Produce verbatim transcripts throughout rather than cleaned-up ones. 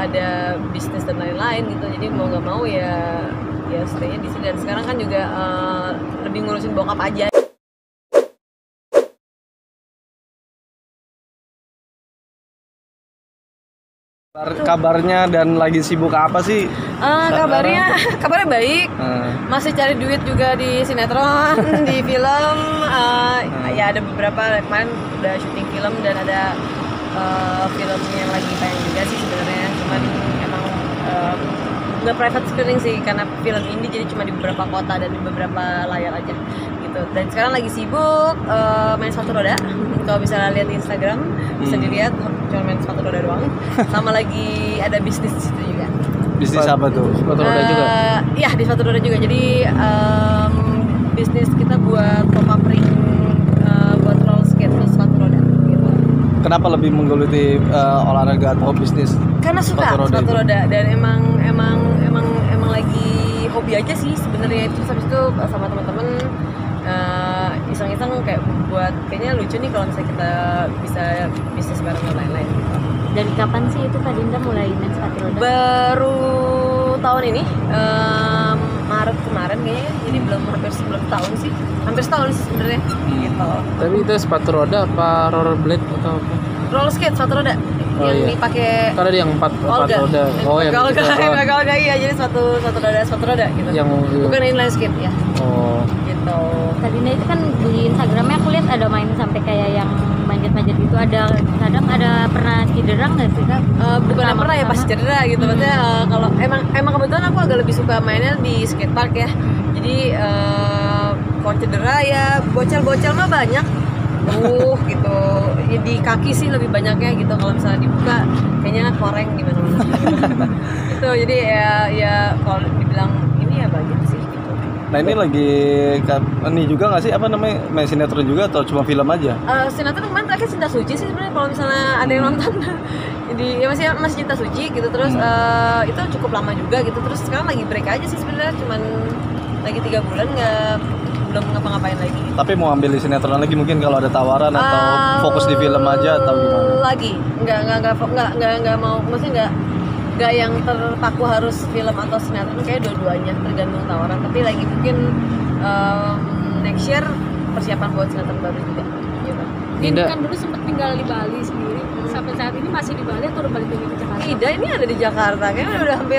ada bisnis dan lain-lain gitu, jadi mau nggak mau ya ya stay-nya di sini. Dan sekarang kan juga uh, lebih ngurusin bokap aja. Kabarnya dan lagi sibuk apa sih? Uh, kabarnya kabarnya baik. Uh. Masih cari duit juga di sinetron, di film. Uh, uh. Ya ada beberapa, kemarin udah syuting film dan ada uh, film yang lagi tayang juga sih sebenarnya. Cuman emang nggak uh, private screening sih karena film ini, jadi cuma di beberapa kota dan di beberapa layar aja gitu. Dan sekarang lagi sibuk uh, main sepatu roda. Kalau bisa lihat di Instagram bisa dilihat, cuma main sepatu roda doang. Sama lagi ada bisnis di situ juga. Bisnis apa tuh? Sepatu roda uh, juga? Iya, di sepatu roda juga. Jadi um, bisnis kita buat top up ring uh, buat roller skate terus sepatu roda gitu. Kenapa lebih menggeluti uh, olahraga atau bisnis? Karena suka sepatu roda, sepatu roda. Dan emang emang emang emang lagi hobi aja sih sebenarnya. Terus habis itu sama teman-teman uh, iseng-iseng kayak buat, kayaknya lucu nih kalau misalnya kita bisa bisnis bareng dan lain-lain gitu. Dari kapan sih itu Kak Dinda mulai main sepatu roda? Baru tahun ini, um, Maret kemarin kayaknya, jadi belum hampir sebelum tahun sih, hampir setahun sih sebenarnya. Hmm. Gitu. Tapi itu sepatu roda apa rollerblade atau apa? Roller skate sepatu roda. Oh, yang iya. dipakai kan ada yang empat empat roda. Oh, yang Olga, gitu. Oh. Olga, iya, jadi sepatu sepatu roda sepatu roda gitu. Yang bukan inline skate ya. Oh. Gitu. Kak Dinda itu kan di Instagramnya aku lihat ada main sampai kayak yang manjat-manjat itu, ada kadang ada pernah cedera nggak sih Kak? Uh, bukan yang pernah ya, pas cedera gitu. Hmm. Maksudnya uh, kalau emang emang kebetulan aku agak lebih suka mainnya di skatepark ya. Jadi uh, kalau cedera ya bocel-bocel mah banyak. Uh gitu. Ya, di kaki sih lebih banyaknya gitu. Kalau misalnya dibuka kayaknya koreng di mana-mana. Itu jadi ya ya kalau dibilang ini ya banyak sih gitu. Nah ini lagi ini juga nggak sih, apa namanya, main sinetron juga atau cuma film aja? Uh, sinetron kemarin terakhir Cinta Suci sih sebenarnya, kalau misalnya ada yang nonton. Jadi ya masih masih Cinta Suci gitu. Terus hmm. uh, itu cukup lama juga gitu. Terus sekarang lagi break aja sih sebenarnya, cuman lagi tiga bulan nggak belum ngapa-ngapain lagi. Tapi mau ambil di sinetron lagi mungkin kalau ada tawaran uh, atau fokus di film aja atau gimana? Lagi nggak nggak nggak nggak nggak nggak mau, maksudnya nggak nggak yang terpaku harus film atau sinetron, kayak dua-duanya tergantung tawaran. Tapi lagi mungkin um, next year persiapan buat sinetron baru juga. Gitu. Dinda kan dulu sempat tinggal di Bali sendiri, hmm. sampai saat ini masih di Bali atau udah balik lagi ke Jakarta? Tidak, ini ada di Jakarta, kayaknya udah hampir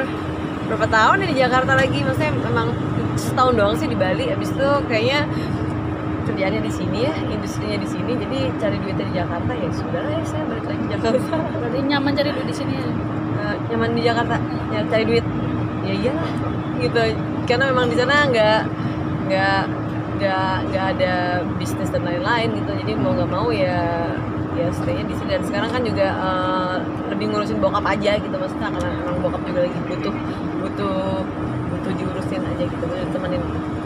berapa tahun nih di Jakarta lagi. Maksudnya memang setahun doang sih di Bali, abis itu kayaknya kerjaannya di sini ya, industrinya di sini, jadi cari duitnya di Jakarta, ya sudah lah ya saya balik lagi ke Jakarta. Berarti nyaman cari duit di sini ya? Uh, nyaman di Jakarta, ya cari duit, ya iyalah gitu, karena memang di sana nggak nggak nggak nggak ada bisnis dan lain-lain gitu, jadi mau nggak mau ya ya stay-nya di sini. Dan sekarang kan juga uh, lebih ngurusin bokap aja gitu, maksudnya karena emang bokap juga lagi butuh butuh butuh diurusin aja gitu, temenin.